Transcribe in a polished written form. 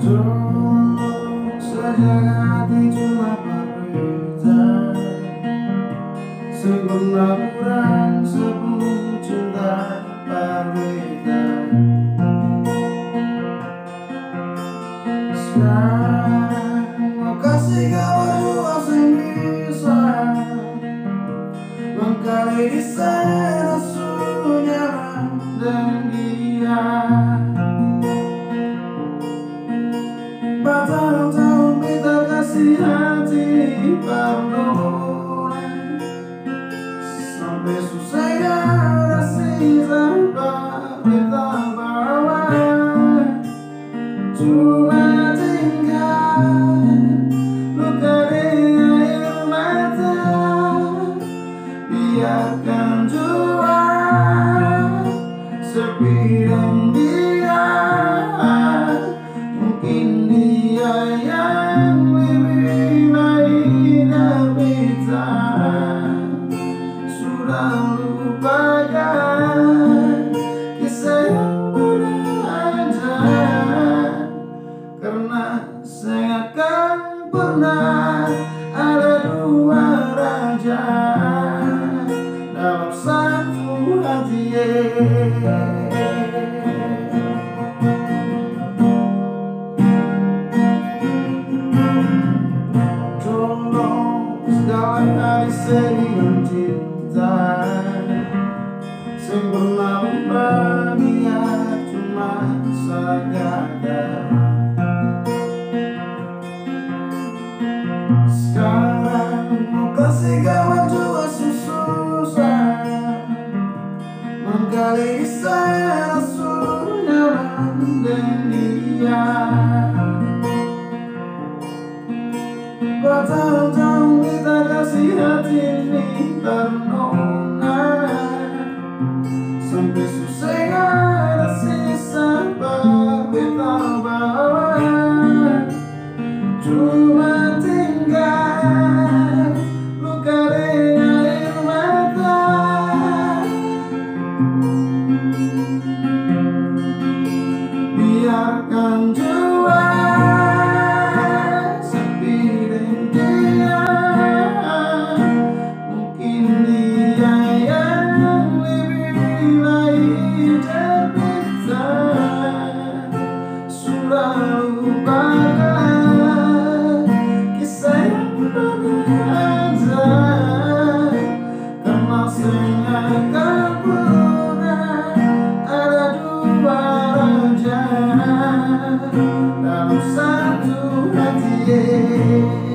Untung saja hati cuma berbeda, sempurna kurang sebelum cinta berbeda. Sekarang mau kasih kabar dua yang bisa mengkali di sana sunyi dan dia. Bertahun-tahun kita kasih hati penuh, sampai susahnya sisa kita bawa. Cuma tinggal luka di air mata, biarkan jua sepi dan dia. Mungkin dia yang lebih baik dari kita. Sudah lupakan kisah yang pernah ada, karena saya akan pernah ada dua raja dalam satu hati. Segala hari sedih cinta, sempurna bahagia cuma sekadar. Sekarang mau kasih kawan juga susah menggali saya sunyi dan dia. Bertahun-tahun kita kasih hati ini ternoda, sampai susah ada sisa kita bawa. Cuma tinggal luka di air mata, biarkan jua dalam satu hati.